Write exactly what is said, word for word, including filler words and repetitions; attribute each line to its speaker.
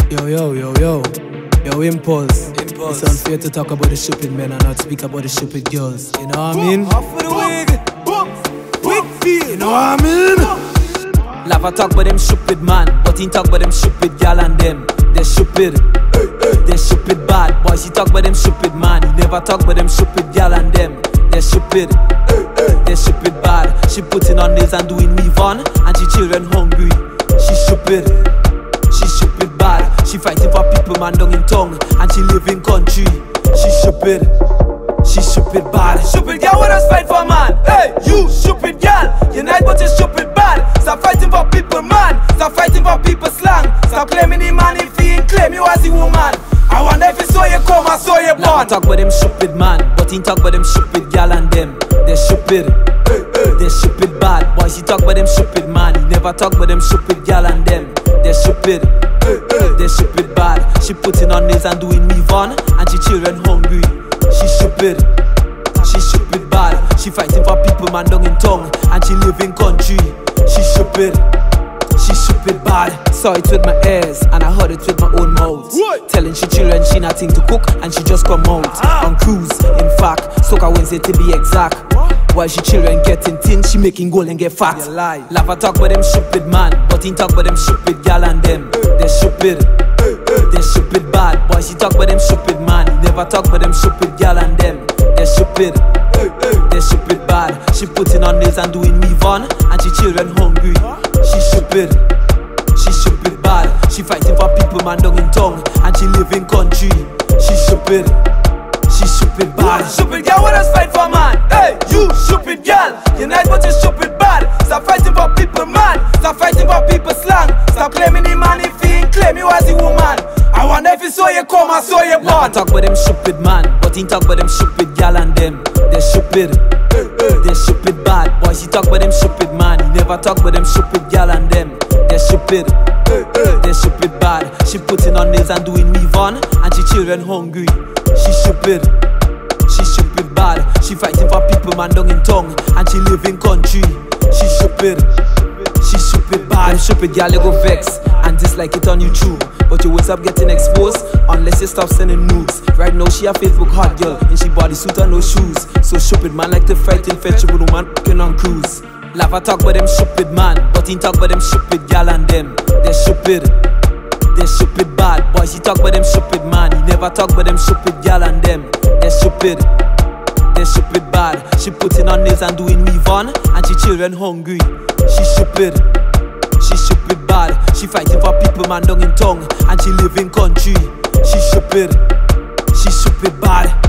Speaker 1: Yo, yo, yo, yo. Yo, impulse.
Speaker 2: Impulse.
Speaker 1: It's unfair to talk about the stupid men and not speak about the stupid girls. You know what I mean?
Speaker 2: Off for the wig. Wig feel.
Speaker 1: You know what I mean?
Speaker 3: Lava talk about them stupid man, but he talk about them stupid gal and them. They're stupid. They're stupid bad. Boys, he talk about them stupid man. He never talk about them stupid gal and them. They're stupid. They're stupid bad. She putting on nails and doing weave on, and she children hungry. She stupid. She stupid bad. She fighting for people man down in tongue, and she live in country. She stupid. She stupid bad. Stupid girl, what us fight for man? Hey, you stupid girl, you nice but you stupid bad. Stop fighting for people man. Stop fighting for people slang. Stop claiming the man if he ain't claim you as a woman. I wonder if it's so you come or so you born. Talk about them stupid man, but he talk about them stupid gal and them. They're stupid. They're stupid bad. Boys, he talk about them stupid man. He never talk about them stupid gal and them. They're stupid. They're stupid bad. She putting on nails and doing weave on, and she children hungry. She stupid. She stupid bad. She fighting for people man down in tongue, and she live in country. She stupid. She stupid bad. Saw it with my ears and I heard it with my own mouth. What? Telling she children she nothing to cook and she just come out ah. on cruise. In fact, Soca Wednesday to be exact. What? While she children getting thin, she making gold and get fat. Lie. Lava talk about them stupid man, but he talk about them stupid gal and them. They're stupid. They're stupid bad. Boy, she talk about them stupid man. He never talk about them stupid gal and them. They're stupid. They're stupid bad. She putting on nails and doing weave on, and she children hungry. She stupid. She stupid bad. She fighting for people man down in tongue, and she live in country. She stupid. She stupid bad. Stupid girl, what us fight for man? Hey, you stupid girl, you nice but you stupid bad. Stop fighting for people man. Stop fighting for people slang. Stop claiming the man if he ain't claim you as a woman. I wonder if it's so you come or so you born. Talk about them stupid man, but he talk about them stupid gal and them. They're stupid. They're stupid bad. Boys, he talk about them stupid man. He never talk about them stupid gal and them. They're stupid. They're stupid bad. She putting on nails and doing weave on, and she children hungry. She stupid. She stupid bad. She fighting for people man down in tongue, and she live in country. She stupid. She stupid bad. Them stupid gal you go vex and dislike it on YouTube, but you won't stop getting exposed unless you stop sending nudes. Right now she a Facebook hot girl, and she bodysuit and no shoes. So stupid man like to fight in fetch with woman fucking on cruise. Lava talk about them stupid man, but he talk about them stupid gal and them. They're stupid. They're stupid bad. Boys, he talk about them stupid man. He never talk about them stupid gal and them. They're stupid. They're stupid bad. She putting on nails and doing weave on, and she children hungry. She stupid. She stupid bad. She fighting for people man down in tongue, and she live in country. She stupid. She stupid bad.